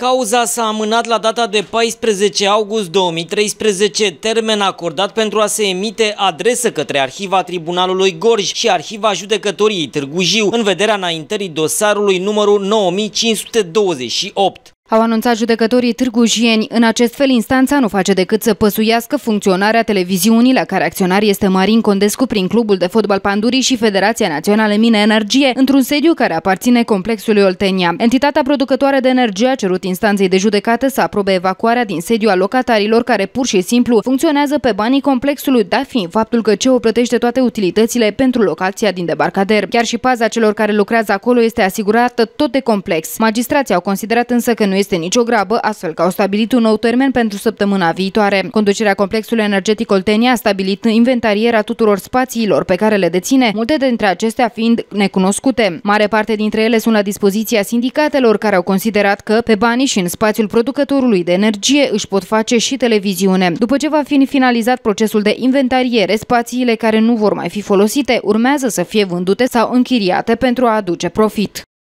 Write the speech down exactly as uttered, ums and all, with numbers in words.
Cauza s-a amânat la data de paisprezece august două mii treisprezece, termen acordat pentru a se emite adresă către Arhiva Tribunalului Gorj și Arhiva Judecătoriei Târgu Jiu, în vederea înaintării dosarului numărul nouă mii cinci sute douăzeci și opt. Au anunțat judecătorii târgujieni. În acest fel, instanța nu face decât să păsuiască funcționarea televiziunii, la care acționar este Marin Condescu prin Clubul de Fotbal Pandurii și Federația Națională Mine Energie, într-un sediu care aparține complexului Oltenia. Entitatea producătoare de energie a cerut instanței de judecată să aprobe evacuarea din sediu a locatarilor care pur și simplu funcționează pe banii complexului, dat fiind faptul că C E O plătește toate utilitățile pentru locația din debarcader. Chiar și paza celor care lucrează acolo este asigurată tot de complex. Magistrații au considerat însă că nu este nicio grabă, astfel că au stabilit un nou termen pentru săptămâna viitoare. Conducerea complexului energetic Oltenia a stabilit inventarierea tuturor spațiilor pe care le deține, multe dintre acestea fiind necunoscute. Mare parte dintre ele sunt la dispoziția sindicatelor, care au considerat că pe banii și în spațiul producătorului de energie își pot face și televiziune. După ce va fi finalizat procesul de inventariere, spațiile care nu vor mai fi folosite urmează să fie vândute sau închiriate pentru a aduce profit.